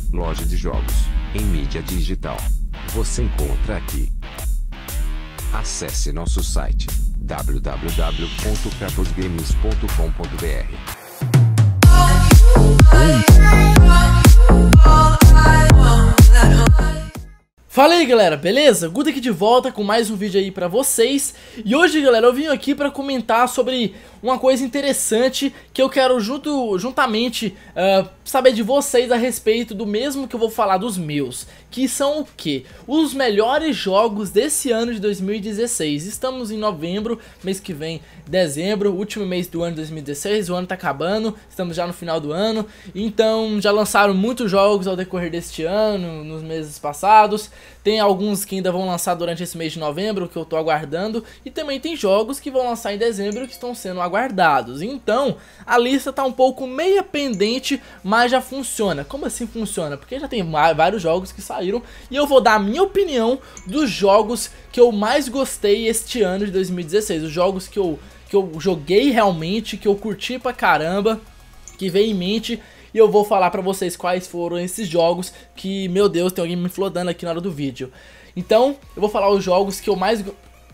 Loja de jogos, em mídia digital. Você encontra aqui. Acesse nosso site www.kratosgames.com.br. Fala aí galera, beleza? Guto aqui de volta com mais um vídeo aí pra vocês. E hoje galera, eu vim aqui pra comentar sobre uma coisa interessante que eu quero juntamente saber de vocês a respeito do mesmo que eu vou falar dos meus. Que são o quê? Os melhores jogos desse ano de 2016. Estamos em novembro, mês que vem dezembro, último mês do ano de 2016, o ano tá acabando, estamos já no final do ano. Então já lançaram muitos jogos ao decorrer deste ano, nos meses passados. Tem alguns que ainda vão lançar durante esse mês de novembro, que eu tô aguardando. E também tem jogos que vão lançar em dezembro que estão sendo aguardados. Então, a lista tá um pouco meia pendente, mas já funciona. Como assim funciona? Porque já tem vários jogos que saíram. E eu vou dar a minha opinião dos jogos que eu mais gostei este ano de 2016. Os jogos que eu joguei realmente, que eu curti pra caramba, que veio em mente. E eu vou falar pra vocês quais foram esses jogos que, meu Deus, tem alguém me flodando aqui na hora do vídeo. Então, eu vou falar os jogos que eu mais...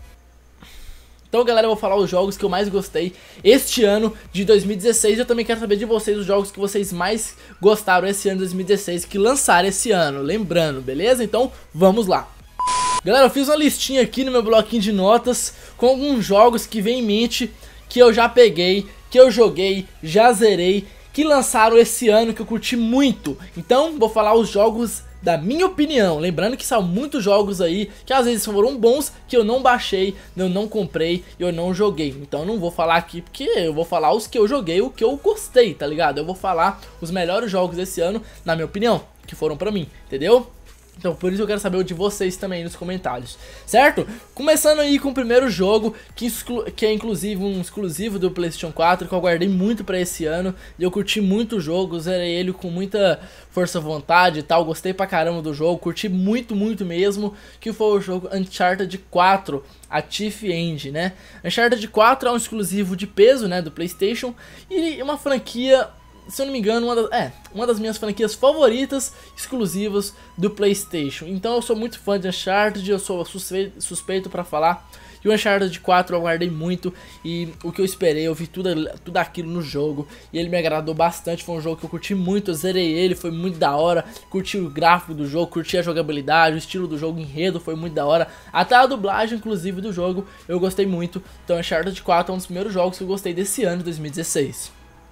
Então, galera, eu vou falar os jogos que eu mais gostei este ano de 2016. Eu também quero saber de vocês os jogos que vocês mais gostaram esse ano de 2016, que lançaram esse ano, lembrando, beleza? Então, vamos lá. Galera, eu fiz uma listinha aqui no meu bloquinho de notas com alguns jogos que vem em mente, que eu já peguei, que eu joguei, já zerei, que lançaram esse ano, que eu curti muito. Então vou falar os jogos da minha opinião, lembrando que são muitos jogos aí que às vezes foram bons, que eu não baixei, eu não comprei e eu não joguei. Então eu não vou falar aqui porque eu vou falar os que eu joguei, o que eu gostei, tá ligado? Eu vou falar os melhores jogos desse ano, na minha opinião, que foram pra mim, entendeu? Então por isso eu quero saber o de vocês também nos comentários, certo? Começando aí com o primeiro jogo, que é inclusive um exclusivo do PlayStation 4, que eu aguardei muito pra esse ano. E eu curti muito o jogo, zerei ele com muita força vontade e tal, gostei pra caramba do jogo, curti muito mesmo, que foi o jogo Uncharted 4, a Thief End, né? Uncharted 4 é um exclusivo de peso, né, do PlayStation, e uma franquia... Se eu não me engano, uma das minhas franquias favoritas exclusivas do PlayStation. Então eu sou muito fã de Uncharted, eu sou suspeito pra falar. E o Uncharted 4 eu aguardei muito e o que eu esperei, eu vi tudo aquilo no jogo. E ele me agradou bastante, foi um jogo que eu curti muito, eu zerei ele, foi muito da hora. Curti o gráfico do jogo, curti a jogabilidade, o estilo do jogo, o enredo foi muito da hora. Até a dublagem, inclusive, do jogo, eu gostei muito. Então Uncharted 4 é um dos primeiros jogos que eu gostei desse ano de 2016.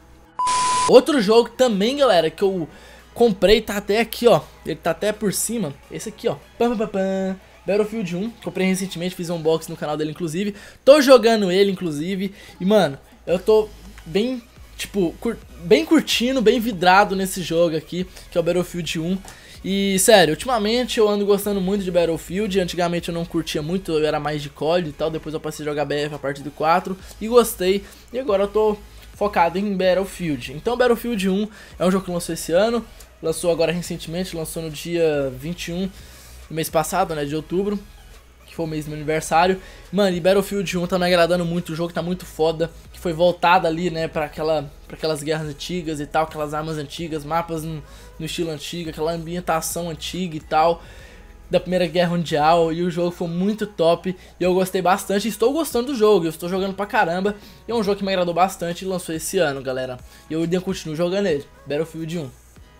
Outro jogo também, galera, que eu comprei, tá até aqui, ó. Ele tá até por cima. Esse aqui, ó. Battlefield 1. Comprei recentemente, fiz um unboxing no canal dele, inclusive. Tô jogando ele, inclusive. E, mano, eu tô bem, tipo, bem curtindo, bem vidrado nesse jogo aqui, que é o Battlefield 1. E, sério, ultimamente eu ando gostando muito de Battlefield. Antigamente eu não curtia muito, eu era mais de COD e tal. Depois eu passei a jogar BF a partir do 4 e gostei. E agora eu tô focado em Battlefield. Então Battlefield 1 é um jogo que lançou esse ano, lançou agora recentemente, lançou no dia 21 do mês passado, né, de outubro, que foi o mês do meu aniversário. Mano, e Battlefield 1 tá me agradando muito, o jogo tá muito foda, que foi voltado ali, né, pra aquelas guerras antigas e tal, aquelas armas antigas, mapas no estilo antigo, aquela ambientação antiga e tal, da Primeira Guerra Mundial, e o jogo foi muito top, e eu gostei bastante, estou gostando do jogo, eu estou jogando pra caramba, e é um jogo que me agradou bastante e lançou esse ano, galera, e eu ainda continuo jogando ele, Battlefield 1.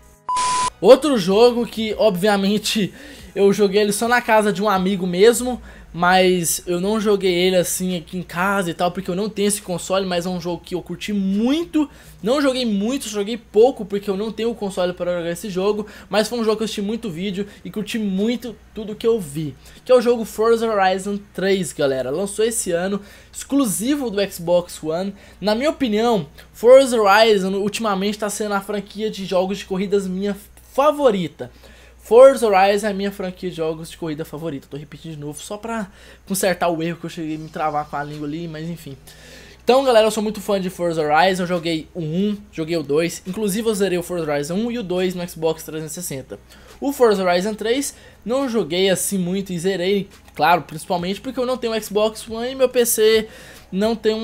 Outro jogo que, obviamente, eu joguei ele só na casa de um amigo mesmo, mas eu não joguei ele assim aqui em casa e tal, porque eu não tenho esse console, mas é um jogo que eu curti muito. Não joguei muito, joguei pouco, porque eu não tenho o console para jogar esse jogo, mas foi um jogo que eu assisti muito vídeo e curti muito tudo que eu vi. Que é o jogo Forza Horizon 3, galera. Lançou esse ano, exclusivo do Xbox One. Na minha opinião, Forza Horizon ultimamente está sendo a franquia de jogos de corridas minha favorita. Forza Horizon é a minha franquia de jogos de corrida favorita. Tô repetindo de novo só pra consertar o erro que eu cheguei a me travar com a língua ali, mas enfim. Então, galera, eu sou muito fã de Forza Horizon. Eu joguei o 1, joguei o 2. Inclusive, eu zerei o Forza Horizon 1 e o 2 no Xbox 360. O Forza Horizon 3 não joguei assim muito e zerei, claro, principalmente porque eu não tenho o Xbox One e meu PC não tem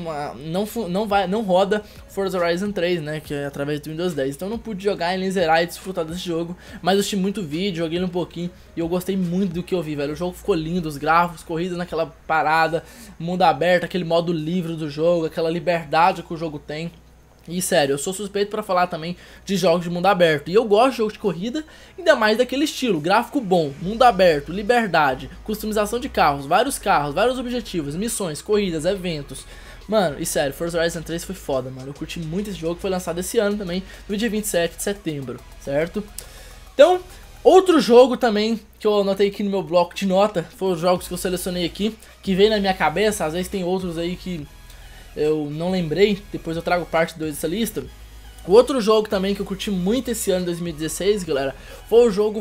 não roda Forza Horizon 3, né, que é através do Windows 10. Então eu não pude jogar e zerar e desfrutar desse jogo, mas eu assisti muito vídeo, joguei ele um pouquinho e eu gostei muito do que eu vi, velho. O jogo ficou lindo, os gráficos, corridas naquela parada, mundo aberto, aquele modo livre do jogo, aquela liberdade que o jogo tem. E sério, eu sou suspeito pra falar também de jogos de mundo aberto. E eu gosto de jogos de corrida, ainda mais daquele estilo, gráfico bom, mundo aberto, liberdade, customização de carros, vários objetivos, missões, corridas, eventos. Mano, e sério, Forza Horizon 3 foi foda, mano. Eu curti muito esse jogo, foi lançado esse ano também, no dia 27 de setembro, certo? Então, outro jogo também que eu anotei aqui no meu bloco de nota, foram os jogos que eu selecionei aqui, que veio na minha cabeça, às vezes tem outros aí que eu não lembrei, depois eu trago parte 2 dessa lista. O outro jogo também que eu curti muito esse ano, 2016, galera, foi o jogo,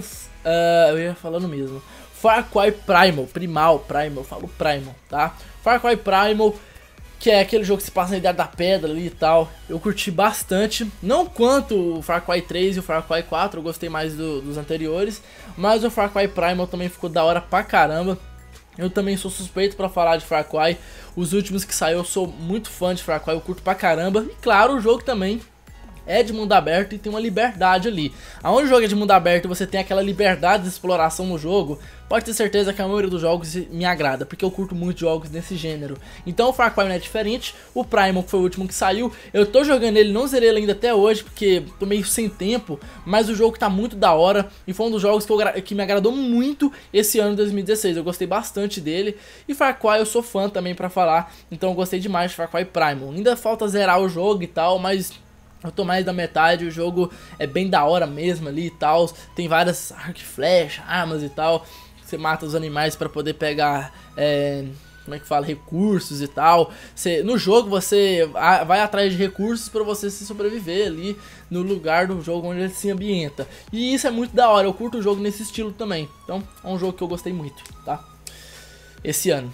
eu ia falando mesmo, Far Cry Primal, eu falo Primal, tá? Far Cry Primal, que é aquele jogo que se passa na Idade da Pedra ali e tal, eu curti bastante, não quanto o Far Cry 3 e o Far Cry 4, eu gostei mais dos anteriores, mas o Far Cry Primal também ficou da hora pra caramba. Eu também sou suspeito pra falar de Far Cry. Os últimos que saiu eu sou muito fã de Far Cry, eu curto pra caramba. E claro, o jogo também é de mundo aberto e tem uma liberdade ali. Aonde o jogo é de mundo aberto e você tem aquela liberdade de exploração no jogo, pode ter certeza que a maioria dos jogos me agrada, porque eu curto muito jogos desse gênero. Então o Far Cry não é diferente, o Primal que foi o último que saiu, eu tô jogando ele, não zerei ele ainda até hoje, porque tô meio sem tempo, mas o jogo tá muito da hora, e foi um dos jogos que me agradou muito esse ano de 2016, eu gostei bastante dele, e Far Cry eu sou fã também pra falar, então eu gostei demais de Far Cry Primal. Ainda falta zerar o jogo e tal, mas eu tô mais da metade, o jogo é bem da hora mesmo ali e tal, tem várias arco e flecha, armas e tal. Você mata os animais para poder pegar, como é que fala, recursos e tal. No jogo você vai atrás de recursos para você se sobreviver ali no lugar do jogo onde ele se ambienta. E isso é muito da hora, eu curto o jogo nesse estilo também. Então é um jogo que eu gostei muito, tá? Esse ano.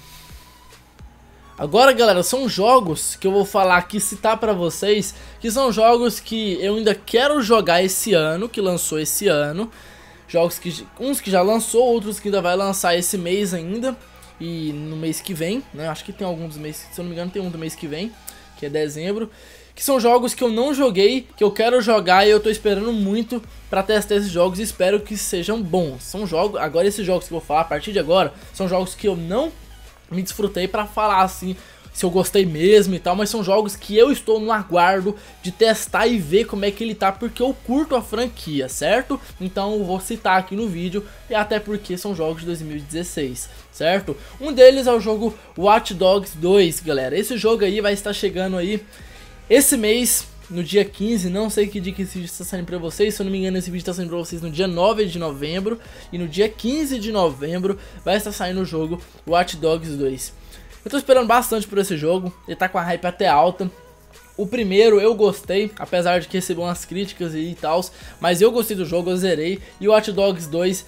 Agora, galera, são jogos que eu vou falar aqui, citar pra vocês, que são jogos que eu ainda quero jogar esse ano, que lançou esse ano. Jogos que uns que já lançou, outros que ainda vai lançar esse mês ainda e no mês que vem, né? Acho que tem alguns meses, se eu não me engano, tem um do mês que vem, que é dezembro, que são jogos que eu não joguei, que eu quero jogar e eu tô esperando muito pra testar esses jogos e espero que sejam bons. São jogos, agora esses jogos que eu vou falar a partir de agora, são jogos que eu não me desfrutei pra falar assim se eu gostei mesmo e tal, mas são jogos que eu estou no aguardo de testar e ver como é que ele tá, porque eu curto a franquia, certo? Então eu vou citar aqui no vídeo, e até porque são jogos de 2016, certo? Um deles é o jogo Watch Dogs 2, galera. Esse jogo aí vai estar chegando aí esse mês, no dia 15, não sei que dia que esse vídeo está saindo pra vocês, se eu não me engano esse vídeo está saindo pra vocês no dia 9 de novembro, e no dia 15 de novembro vai estar saindo o jogo Watch Dogs 2. Eu tô esperando bastante por esse jogo, ele tá com a hype até alta. O primeiro eu gostei, apesar de que recebeu umas críticas e tal, mas eu gostei do jogo, eu zerei. E o Watch Dogs 2,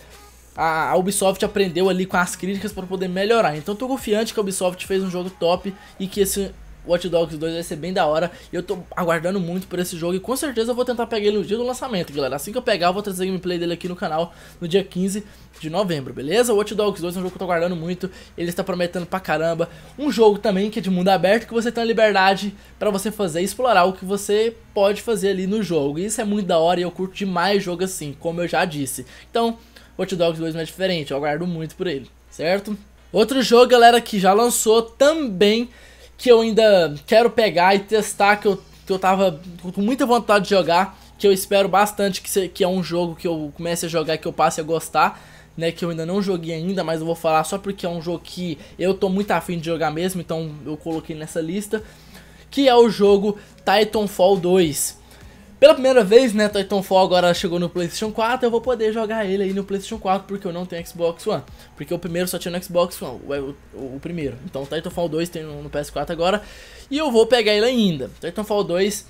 a Ubisoft aprendeu ali com as críticas para poder melhorar. Então tô confiante que a Ubisoft fez um jogo top e que esse Watch Dogs 2 vai ser bem da hora. E eu tô aguardando muito por esse jogo e com certeza eu vou tentar pegar ele no dia do lançamento, galera. Assim que eu pegar eu vou trazer gameplay dele aqui no canal no dia 15 de novembro, beleza? O Watch Dogs 2 é um jogo que eu tô aguardando muito, ele está prometendo pra caramba. Um jogo também que é de mundo aberto, que você tem a liberdade pra você fazer e explorar o que você pode fazer ali no jogo. E isso é muito da hora e eu curto demais jogo assim, como eu já disse. Então, Watch Dogs 2 não é diferente, eu aguardo muito por ele, certo? Outro jogo, galera, que já lançou também, que eu ainda quero pegar e testar, que eu tava com muita vontade de jogar, que eu espero bastante que é um jogo que eu comece a jogar, que eu passe a gostar, né, que eu ainda não joguei ainda, mas eu vou falar só porque é um jogo que eu tô muito afim de jogar mesmo, então eu coloquei nessa lista, que é o jogo Titanfall 2. Pela primeira vez, né, Titanfall agora chegou no PlayStation 4, eu vou poder jogar ele aí no PlayStation 4, porque eu não tenho Xbox One. Porque o primeiro só tinha no Xbox One, o primeiro. Então Titanfall 2 tem no PS4 agora, e eu vou pegar ele ainda. Titanfall 2,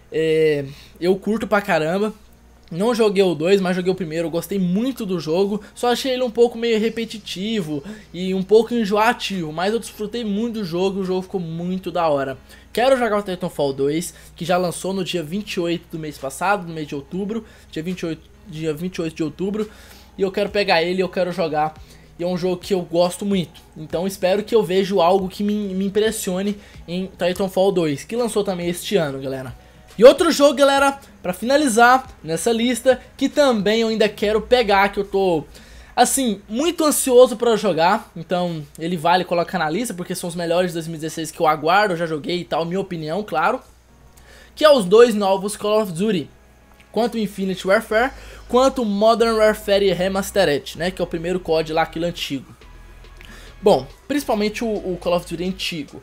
eu curto pra caramba. Não joguei o 2, mas joguei o primeiro, eu gostei muito do jogo, só achei ele um pouco meio repetitivo e um pouco enjoativo, mas eu desfrutei muito do jogo e o jogo ficou muito da hora. Quero jogar o Titanfall 2, que já lançou no dia 28 do mês passado, no mês de outubro, dia 28 de outubro, e eu quero pegar ele, eu quero jogar. e é um jogo que eu gosto muito. Então espero que eu veja algo que me impressione em Titanfall 2, que lançou também este ano, galera. E outro jogo, galera, pra finalizar nessa lista, que também eu ainda quero pegar, que eu tô, assim, muito ansioso pra jogar. Então ele vale colocar na lista, porque são os melhores de 2016 que eu aguardo, eu já joguei e tal, minha opinião, claro. Que é os dois novos Call of Duty, quanto o Infinite Warfare, quanto o Modern Warfare Remastered, né, que é o primeiro COD lá, aquele antigo. Bom, principalmente o Call of Duty antigo.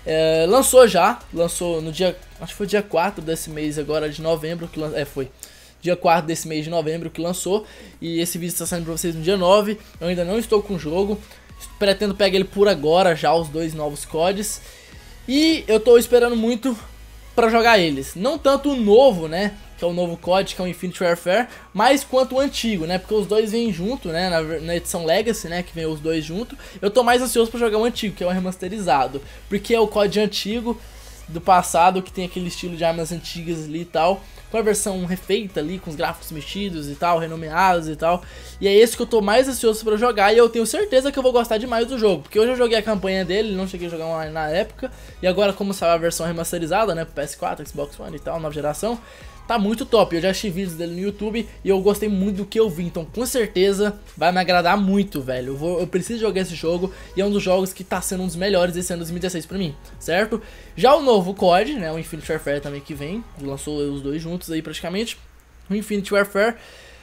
Lançou no dia, acho que foi dia 4 desse mês agora de novembro, que foi dia 4 desse mês de novembro que lançou, e esse vídeo está saindo pra vocês no dia 9, eu ainda não estou com o jogo, pretendo pegar ele por agora já, os dois novos CODs, e eu tô esperando muito pra jogar eles, não tanto o novo, né, que é o novo COD, que é o Infinite Warfare, mas quanto o antigo, né, porque os dois vêm junto, né, na edição Legacy, né, que vem os dois junto. Eu tô mais ansioso pra jogar o antigo, que é o remasterizado, porque é o COD antigo do passado, que tem aquele estilo de armas antigas ali e tal, com a versão refeita ali, com os gráficos mexidos e tal, renomeados e tal, e é esse que eu tô mais ansioso pra jogar, e eu tenho certeza que eu vou gostar demais do jogo, porque eu já joguei a campanha dele, não cheguei a jogar online na época, e agora como saiu a versão remasterizada, né, pro PS4, Xbox One e tal, nova geração, tá muito top. Eu já assisti vídeos dele no YouTube e eu gostei muito do que eu vi, então com certeza vai me agradar muito, velho. Eu preciso jogar esse jogo e é um dos jogos que tá sendo um dos melhores desse ano 2016 pra mim, certo? Já o novo COD, né, o Infinite Warfare também que vem, lançou os dois juntos aí praticamente, o Infinite Warfare.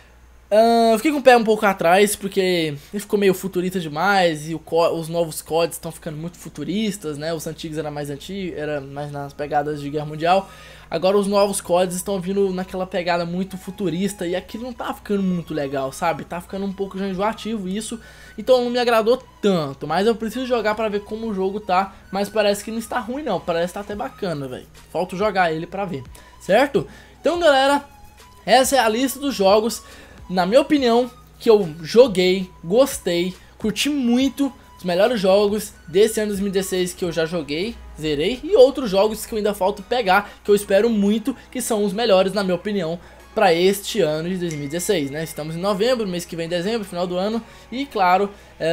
Eu fiquei com o pé um pouco atrás, porque ele ficou meio futurista demais, e os novos CODs estão ficando muito futuristas, né, os antigos era mais nas pegadas de Guerra Mundial, agora os novos CODs estão vindo naquela pegada muito futurista, e aquilo não tá ficando muito legal, sabe, tá ficando um pouco já enjoativo isso, então não me agradou tanto, mas eu preciso jogar pra ver como o jogo tá, mas parece que não está ruim não, parece que tá até bacana, velho, falta jogar ele pra ver, certo? Então galera, essa é a lista dos jogos, na minha opinião, que eu joguei, gostei, curti muito, os melhores jogos desse ano 2016 que eu já joguei, zerei, e outros jogos que eu ainda falta pegar, que eu espero muito, que são os melhores, na minha opinião, para este ano de 2016, né? Estamos em novembro, mês que vem dezembro, final do ano, e claro,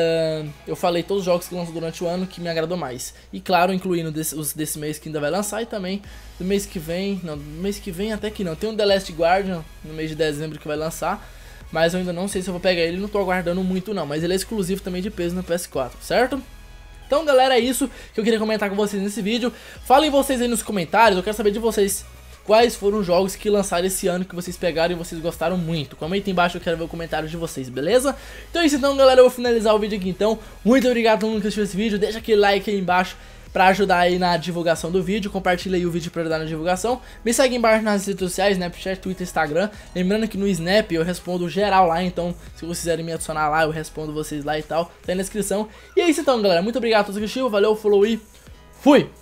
eu falei todos os jogos que lançam durante o ano que me agradou mais, e claro, incluindo os desse mês que ainda vai lançar, e também do mês que vem, não, do mês que vem até que não, tem um The Last Guardian no mês de dezembro que vai lançar, mas eu ainda não sei se eu vou pegar ele, não tô aguardando muito não, mas ele é exclusivo também de peso no PS4, certo? Então galera, é isso que eu queria comentar com vocês nesse vídeo. Falem vocês aí nos comentários, eu quero saber de vocês quais foram os jogos que lançaram esse ano que vocês pegaram e vocês gostaram muito. Comenta aí embaixo, eu quero ver o comentário de vocês, beleza? Então é isso então galera, eu vou finalizar o vídeo aqui então. Muito obrigado a todo mundo que assistiu esse vídeo, deixa aquele like aí embaixo pra ajudar aí na divulgação do vídeo, compartilha aí o vídeo pra ajudar na divulgação. Me segue embaixo nas redes sociais, Snapchat, Twitter, Instagram. Lembrando que no Snap eu respondo geral lá, então se vocês quiserem me adicionar lá, eu respondo vocês lá e tal, tá aí na descrição. E é isso então galera, muito obrigado a todos que assistiu, valeu, falou e fui!